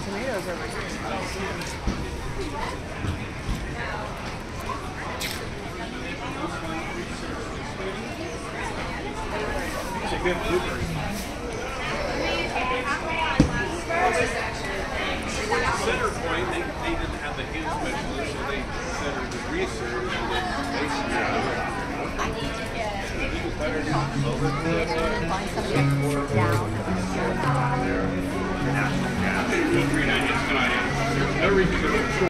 tomatoes over here. It's a good blueberry. Center point, they didn't have the hand specialist, so they centered the research and then I need to get find somebody that can sit down and no reason to